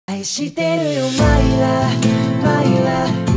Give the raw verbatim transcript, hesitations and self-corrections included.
愛してるよマイラマイラ